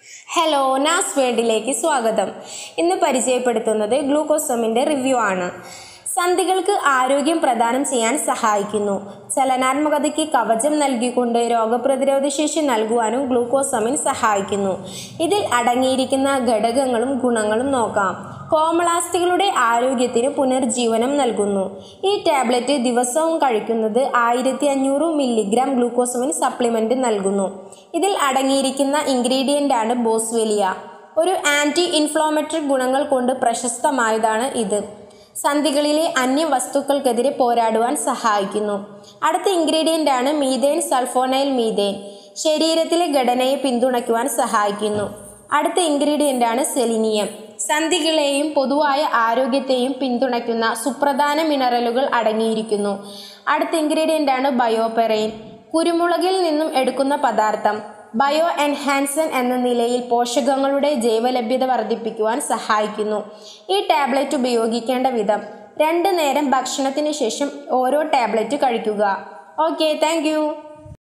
Hello, നാസ് വേൾഡിലേക്ക് സ്വാഗതം. ഇന്ന് പരിചയപ്പെടുത്തുന്നത് ഗ്ലൂക്കോസമിൻ്റെ റിവ്യൂ ആണ്. സന്ധികൾക്ക് ആരോഗ്യം പ്രദാനം ചെയ്യാൻ സഹായിക്കുന്നു. ചലനാത്മകതയ്ക്ക് കവചം നൽകിക്കൊണ്ട് രോഗപ്രതിരോധ ശേഷി നൽകുവാനും ഗ്ലൂക്കോസമിൻ സഹായിക്കുന്നു. ഇതിൽ അടങ്ങിയിരിക്കുന്ന ഘടകങ്ങളും ഗുണങ്ങളും നോക്കാം. കോമളാസ്ഥികളുടെ ആരോഗ്യത്തിന് പുനർജീവനം നൽകുന്നു. ഈ ടാബ്ലറ്റ് ദിവസവും കഴിക്കുന്നത് 1500 മില്ലിഗ്രാം ഗ്ലൂക്കോസമിൻ സപ്ലിമെൻറ്റ് നൽകുന്നു. ഇതിൽ അടങ്ങിയിരിക്കുന്ന ഇൻഗ്രീഡിയൻ്റാണ് ബോസ്വെലിയ. ഒരു ആൻറ്റി ഇൻഫ്ലോമറ്ററി ഗുണങ്ങൾ കൊണ്ട് പ്രശസ്തമായതാണ് ഇത്. സന്ധികളിലെ അന്യവസ്തുക്കൾക്കെതിരെ പോരാടുവാൻ സഹായിക്കുന്നു. അടുത്ത ഇൻഗ്രീഡിയൻ്റാണ് മീഥേൻ സൾഫോനൈൽ മീഥേൻ. ശരീരത്തിലെ ഘടനയെ പിന്തുണയ്ക്കുവാൻ സഹായിക്കുന്നു. അടുത്ത ഇൻഗ്രീഡിയൻ്റാണ് സെലിനിയം. സന്ധികളെയും പൊതുവായ ആരോഗ്യത്തെയും പിന്തുണയ്ക്കുന്ന സുപ്രധാന മിനറലുകൾ അടങ്ങിയിരിക്കുന്നു. അടുത്ത ഇൻഗ്രീഡിയൻ്റാണ് ബയോപെറൈൻ. കുരുമുളകിൽ നിന്നും എടുക്കുന്ന പദാർത്ഥം. ബയോ എൻഹാൻസൻ എന്ന നിലയിൽ പോഷകങ്ങളുടെ ജൈവലഭ്യത വർദ്ധിപ്പിക്കുവാൻ സഹായിക്കുന്നു. ഈ ടാബ്ലറ്റ് ഉപയോഗിക്കേണ്ട വിധം: 2 നേരം ഭക്ഷണത്തിന് ശേഷം ഓരോ ടാബ്ലറ്റ് കഴിക്കുക. Okay, thank U.